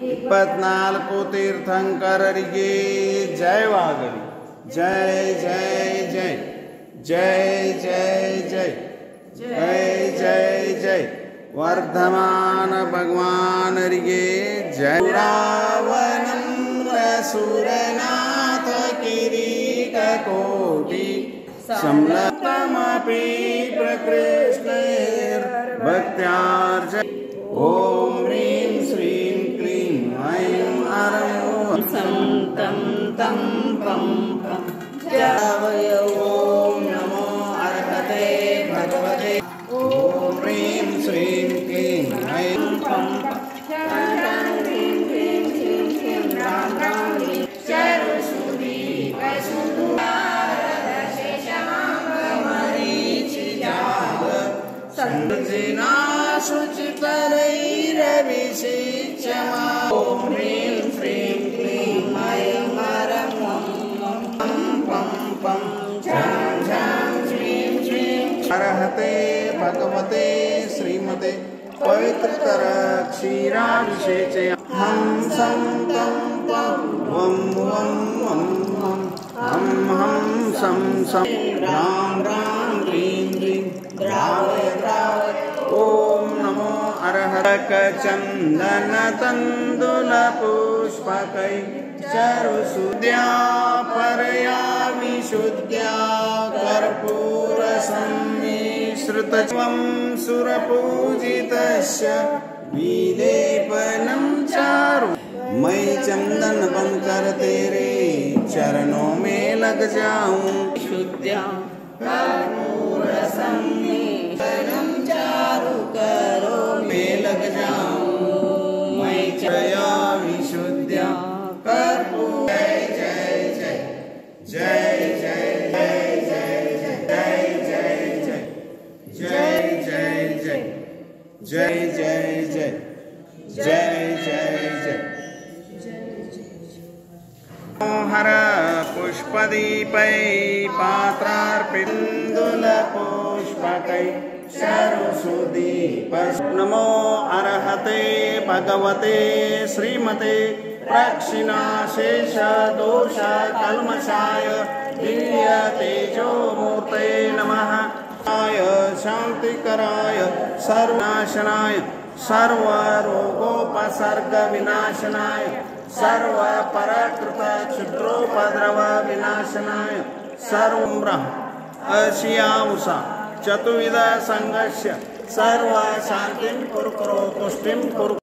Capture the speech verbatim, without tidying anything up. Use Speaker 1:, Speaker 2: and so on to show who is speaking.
Speaker 1: ಇಪ್ಪತ್ನಾಲ್ಕು ತೀರ್ಥಂಕರರಿಗೆ ಜಯವಾಗಲಿ. ಜೈ ಜೈ ಜೈ ಜೈ ಜೈ ಜೈ ಜೈ ಜೈ ಜೈ ವರ್ಧಮಾನ ಭಗವಾನರಿಗೆ ಜಯ. ರಾವಣಂ ರಸುರನಾಥ ಕಿರೀಟ ಕೋಟಿ ಸಂಲಗ್ನಮಪಿ ಪ್ರಕೃಷ್ಟೈರ್ಭಕ್ತ್ಯಾರ್ಜ. ಓಂ ಹ್ರೀಂ ಶ್ರೀಂ ಕ್ಲೀಂ ಐಂ ಹರಂ ಸಂ ತಂ ತಂ ಪಂ ಪಂ ಜಯ. ಓಂ ನಮೋ ಅರ್ಹತೆ ಭಗವತೆ. ಓಂ ಹ್ರೀಂ ಶ್ರೀಂ ಕ್ಲೀಂ ಐಂ ಪಂ ಪಂ शुचितरैरभिषिच्यमा. ओम ह्रीं श्रीं क्लीं ऐं हरं पं पं पं झं झं श्रीं श्रीं. अर्हते भगवते श्रीमते पवित्रतर क्षीराभिषेचय. हम सं तं पं वं वं वं वं हम हम सं सं राम राम ह्रीं ह्रीं द्रावय द्रावय. ओम नमो अर्हत चंदन तंदुल पुष्पकै चरुसुद्या परया विशुद्ध्या कर्पूर सम्मिश्रितम् सुरपूजितस्य विलेपनं चारु. मैं चंदन बनकर तेरे चरणों में लग जाऊं. शुद्ध्या कर्पूर सम्मिश्रितम् चारु करो में लग जाऊं. मैं चया विशुद्ध्या कर्पूर. जय जय जय जय जय जय जय जय जय जय जय जय जय जय जय जय जय जय. हर पुष्पदीपै पात्रार्पितुल पुष्पकै सरस्वतीप. नमो अर्हते भगवते श्रीमते प्रक्षिणाशेष दोष कल्मषाय दिव्य तेजो मूर्ते नमः. आय शांतिकराय सर्वनाशनाय सर्वरोगोपसर्ग विनाशनाय सर्व पराकृत क्षुद्रोपद्रव विनाशनाय सर्वं ब्रह्म अशियामुषा चतुर्विध संघस्य सर्व शांतिं कुरु कुरु तुष्टिं कुरु.